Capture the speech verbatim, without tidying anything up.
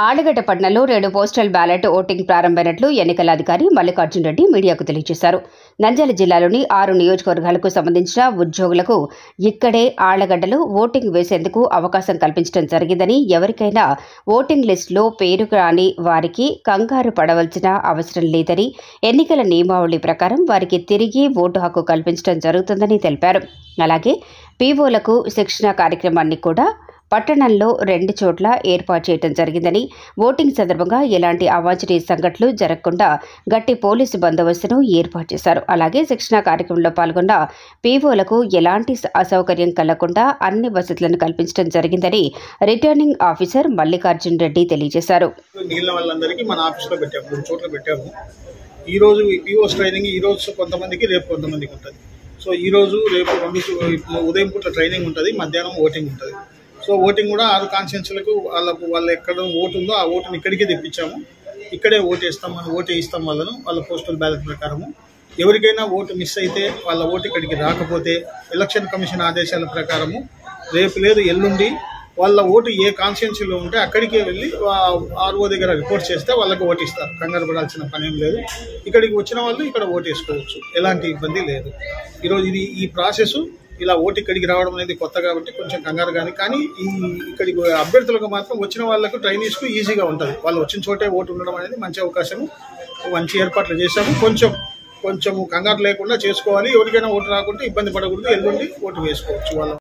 ఆళ్లగడ్డ పట్టణంలో రెండు postal ballot voting ప్రారంభమైనట్లు ఎన్నికల అధికారి మల్లికార్జున్ రెడ్డి మీడియాకు తెలియజేశారు. నంద్యాల జిల్లాలోని ఆరు నియోజకవర్గాలకు సంబంధించిన ఉద్యోగులకు ఇక్కడే ఆళ్లగడ్డలో ఓటింగ్ వేసేందుకు అవకాశం కల్పించడం జరిగిందని, ఎవరికైనా ఓటింగ్ లిస్టులో పేరు రాని వారికి కంగారు పడవలసిన అవసరం లేదని, ఎన్నికల నియమావళి ప్రకారం వారికి తిరిగి ఓటు హక్కు కల్పించడం జరుగుతుందని తెలిపారు. అలాగే పీఓలకు శిక్షణ కార్యక్రమాన్ని కూడా పట్టణంలో రెండు చోట్ల ఏర్పాటు చేయడం జరిగిందని, ఓటింగ్ సందర్భంగా ఎలాంటి అవాంఛనీయ సంఘటనలు జరగకుండా గట్టి పోలీసు బందోబస్తును ఏర్పాటు చేశారు. అలాగే శిక్షణ కార్యక్రమంలో పాల్గొన్న పీఓలకు ఎలాంటి అసౌకర్యం కలగకుండా అన్ని వసతులను కల్పించడం జరిగిందని రిటర్నింగ్ ఆఫీసర్ మల్లికార్జున్ రెడ్డి తెలియజేశారు. ఈ రోజు పీఓస్ ట్రైనింగ్ ఈ రోజు కొంతమందికి, రేపు కొంతమందికి ఉంటుంది. సో ఈ రోజు రేపు రెండు ఉదయం పూట ట్రైనింగ్ ఉంటుంది, మధ్యాహ్నం ఓటింగ్ ఉంటుంది. సో ఓటింగ్ కూడా ఆరు కాన్స్టిట్యున్సీలకు వాళ్ళకు వాళ్ళు ఎక్కడ ఓటు ఉందో ఆ ఓటుని ఇక్కడికే తెప్పించాము. ఇక్కడే ఓటు వేస్తాం, మనం ఓటు వేయిస్తాం వాళ్ళను వాళ్ళ పోస్టల్ బ్యాలెట్ ప్రకారము. ఎవరికైనా ఓటు మిస్ అయితే వాళ్ళ ఓటు ఇక్కడికి రాకపోతే ఎలక్షన్ కమిషన్ ఆదేశాల ప్రకారము రేపు లేదు ఎల్లుండి వాళ్ళ ఓటు ఏ కాన్స్టిట్యున్సీలో ఉంటే అక్కడికే వెళ్ళి ఆర్ఓ దగ్గర రిపోర్ట్ చేస్తే వాళ్ళకి ఓటు ఇస్తారు. కంగారు పడాల్సిన పని ఏం లేదు. ఇక్కడికి వచ్చిన వాళ్ళు ఇక్కడ ఓటు వేసుకోవచ్చు, ఎలాంటి ఇబ్బంది లేదు. ఈరోజు ఇది ఈ ప్రాసెస్ ఇలా ఓటు ఇక్కడికి రావడం అనేది కొత్త కాబట్టి కొంచెం కంగారు కానీ కానీ ఈ ఇక్కడికి అభ్యర్థులకు మాత్రం వచ్చిన వాళ్ళకు ట్రైనీస్కు ఈజీగా ఉంటుంది. వాళ్ళు వచ్చిన చోటే ఓటు ఉండడం అనేది మంచి అవకాశము, మంచి ఏర్పాట్లు చేశాము. కొంచెం కొంచెం కంగారు లేకుండా చేసుకోవాలి. ఎవరికైనా ఓటు రాకుంటే ఇబ్బంది పడకూడదు, ఎల్లుండి ఓటు వేసుకోవచ్చు వాళ్ళు.